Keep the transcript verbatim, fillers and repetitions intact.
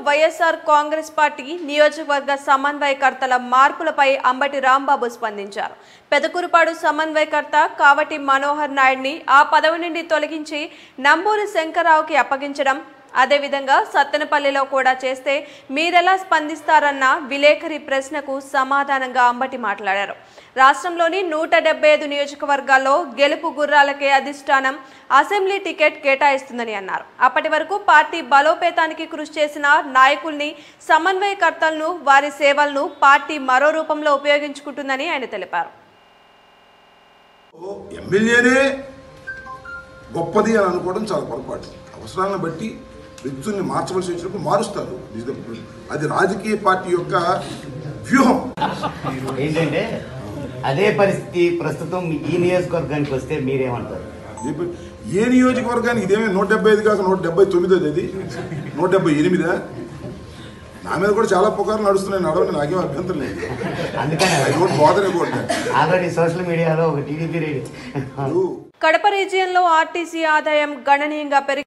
YSR Congress party నియోజకవర్గ సమన్వయకర్తల మార్పులపై అంబటి రాంబాబు స్పందించారు. పెదకూరుపాడు సమన్వయకర్త కావటి మనోహర్ నాయుడిని ఆ పదవి నుండి తొలగించి నంబూరి శంకర్రావుకి అప్పగించడం, అదేవిధంగా సత్తెనపల్లిలో కూడా చేస్తే మీరెలా స్పందిస్తారన్న విలేకరి ప్రశ్నకు సమాధానంగా అంబటి మాట్లాడారు. రాష్ట్రంలోని నూట డెబ్బై ఐదు నియోజకవర్గాల్లో గెలుపు గుర్రాలకే అధిష్టానం అసెంబ్లీ టికెట్ కేటాయిస్తుందని అన్నారు. అప్పటి వరకు పార్టీ బలోపేతానికి కృషి చేసిన నాయకుల్ని, సమన్వయకర్తలను, వారి సేవలను పార్టీ మరో రూపంలో ఉపయోగించుకుంటుందని ఆయన తెలిపారు. ఎమ్మెల్యేనే గొప్పది అని అనుకోవడం చాలా పొరపాటు. అవసరాలను బట్టి వ్యక్తుల్ని మార్చవలసి వచ్చినప్పుడు మారుస్తారు. అది రాజకీయ పార్టీ యొక్క వ్యూహం. ఏంటంటే అదే పరిస్థితి ప్రస్తుతం ఈ నియోజకవర్గానికి వస్తే మీరేమంటారు? ఏ నియోజకవర్గానికి ఇదేమే నూట డెబ్బై ఐదు కాక నూట డెబ్బై తొమ్మిది అది నూట డెబ్బై ఎనిమిదా? నా మీద కూడా చాలా పుకార్లు నడుస్తున్నాయి. నడవండి, నాకేం అభ్యంతరం లేదు. అందుకని బోధనే కూడా ఆల్రెడీ సోషల్ మీడియాలో ఒక టీడీపీ కడప రీజియన్లో ఆర్టీసీ ఆదాయం గణనీయంగా పెరిగి